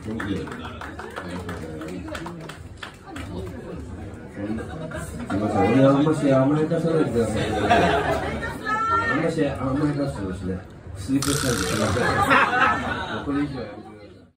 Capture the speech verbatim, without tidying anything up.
俺はあんまし甘やかさないでください。あんまし甘やかすとですね、スリープしたんで、これ以上やめてください。